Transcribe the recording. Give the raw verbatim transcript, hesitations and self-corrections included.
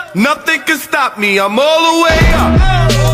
Nothing can stop me, I'm all the way up.